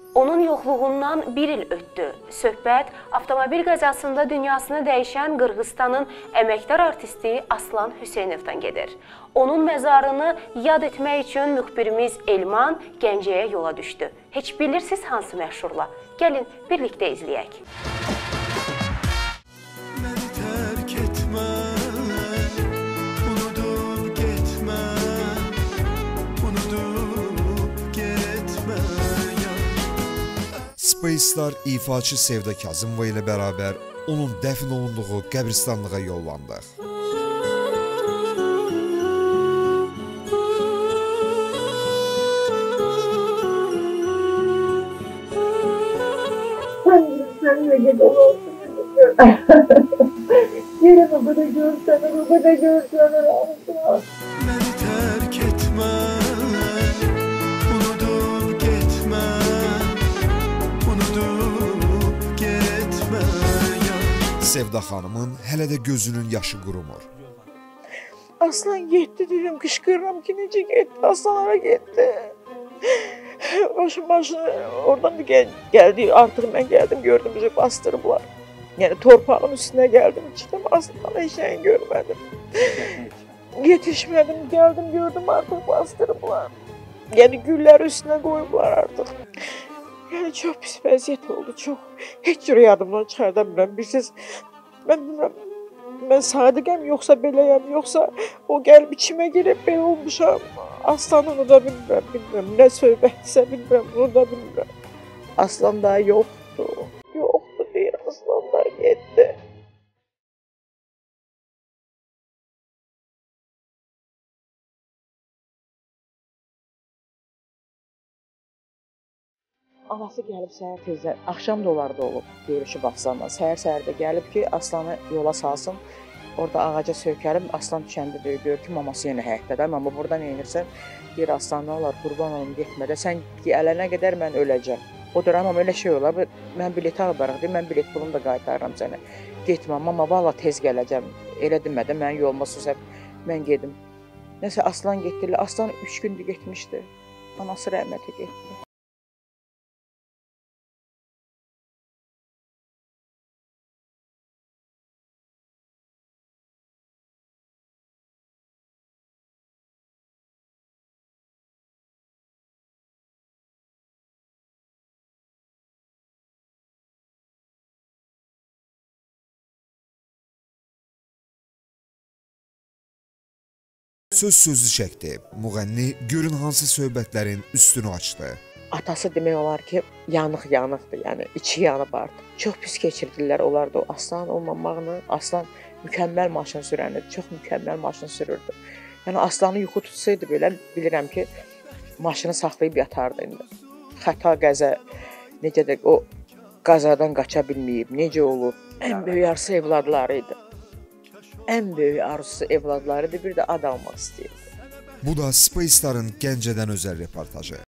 Onun yoxluğundan bir il ötdü. Söhbət avtomobil qəzasında dünyasını dəyişən Qırğızstanın əməkdar artisti Aslan Hüseynovdan gedir. Onun məzarını yad etmək üçün müxbirimiz Elman Gəncəyə yola düşdü. Heç bilirsiniz hansı məşhurla? Gəlin birlikdə izləyək. Space'lar ifaçı Sevda Kazımova ilə bərabər onun dəfn olunduğu qəbristanlığa yollandıq. Sen de gel olsun. Yine babada görsene, babada görsene. Beni terk etme, unutup gitme, unutup gitme ya. Sevda xanımın hələ də gözünün yaşı qurumur. Aslan gitti dedim, kışkırırım ki nece gitti, aslanlara gitti. Başını oradan da geldi, artık ben geldim gördüm bizi bastırdılar. Yani torpağın üstüne geldim, çıktım aslanı hiç şey görmedim. Yetişmedim, geldim gördüm artık bastırdılar. Yani güller üstüne koydular artık. Yani çok pis vaziyet oldu, çok. Hiç rüyadımdan çıkartamıyorum. Bilsiz, ben bilmiyorum. Ben sadıqəm, yoxsa beləyəm, yoxsa o gəlib içimə girib belə olmuşam. Aslanını da bilmirəm, nə söhbətsə bilmirəm, bunu da bilmirəm. Aslan da yoxdur, yoxdur deyir, aslan da getdi. Anası gəlib səhər tezdən, axşam da onlarda olub, görüşüb Aslanla. Səhər də gəlib ki, Aslanı yola salsın, orada ağaca söykərib, Aslan düşəndə deyir, gör ki, maması yenə həyətdədir, amma burada neynirsən, deyir, Aslan nə olar, qurban olum, getmədə, sən gələnə qədər mən öləcəm. O deyir, amma elə şey olar, mən bileti alırıq, deyir, mən bilet pulunu da qaytarıram sənə, getməm, amma valla tez gələcəm, elə demədə, mən yoluma susab, mən gedim. Nəsə, Aslan getdi, Aslan 3 gündür getmişdi, anası rəhmətə getdi. Söz çəkdi, müğənni görün hansı söhbətlərin üstünü açdı. Atası demək olar ki, yanıqdır, yəni içi yanıb artıq. Çox pis keçirdirlər onlar da o Aslan olmamağını. Aslan mükəmməl maşın sürəndir, çox mükəmməl maşın sürürdü. Yəni Aslanı yuxu tutsaydı belə bilirəm ki, maşını saxlayıb yatardı indi. Xəta qəza, necə də o qazadan qaça bilməyib, necə olub. Ən böyük arzusu evladları idi. Ən böyük arzusu evladları idi, bir də ad almaq istəyirdi. Bu da Space'ların Gəncədən özəl reportajı.